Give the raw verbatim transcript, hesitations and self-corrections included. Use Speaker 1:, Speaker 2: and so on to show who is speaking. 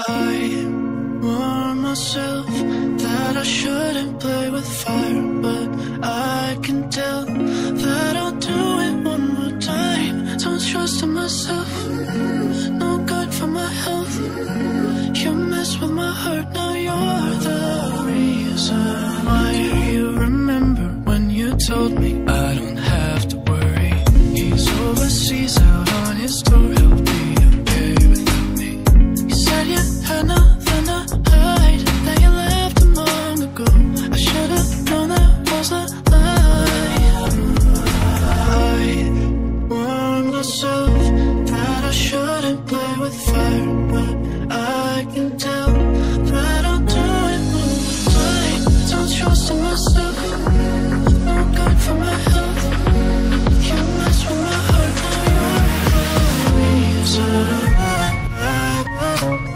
Speaker 1: I warn myself that I shouldn't play with fire, but I can tell that I'll do it one more time. Don't trust in myself, no good for my health. You mess with my heart, now you're the reason why. Do you remember when you told me I don't have to worry? He's overseas out on his tour, he'll be okay without me. You said you had nothing to hide, that you left him long ago. I should've known that was a lie. I warned myself that I shouldn't play with fire, but I can tell that I'll do it one more time. Don't trust in myself, no good for my health. You mess with my heart, now you're the reason.